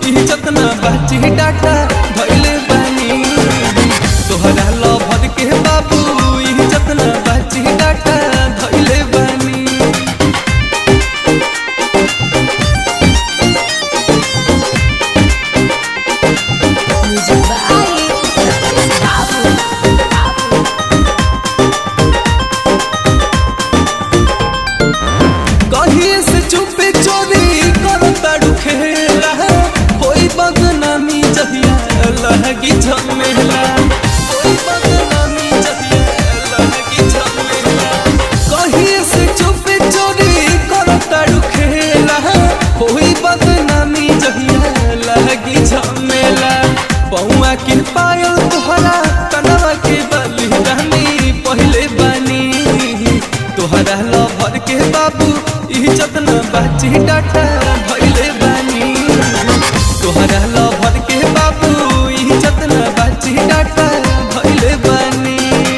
इज्जत ना बाची डाटा धइले बानी तोहरा लभर के बाबू इज्जत ना बाची डाटा धइले बानी कहिए से चुपे चोरी करता खेला होई बदनामी जहिया लहगी झमेला होई बदनामी जहिया लहगी झमेला कहिए से चुपे चोरी करता खेला होई बदनामी जहिया लहगी झमेला पौआ के पायल तोहरा कनवा के बलि रहनी पहले बानी तोहरा लभर के बाबू इज्जत न बाची डाटा धइले बानी तोहरा लभर के बाबू इज्जत न बाची डाटा धइले बानी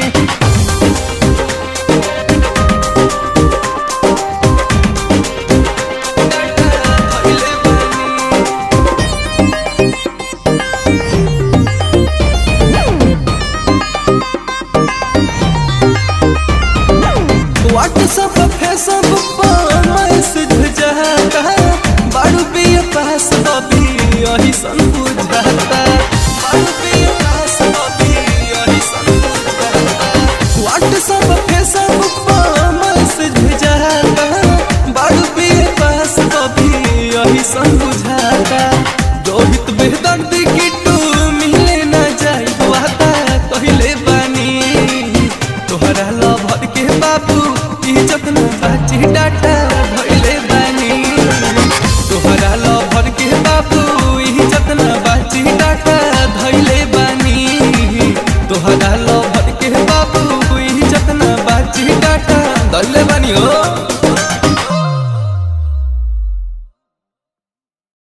व्हाट्सएप फेसबुक पर मैसेज जाता बारू पे पास अभी यही सन बुझाता बारू पे पास अभी यही सन बुझाता व्हाट्सएप फेसबुक पर मैसेज जाता बारू पे पास अभी यही सन बुझाता रोहित बेदर्द की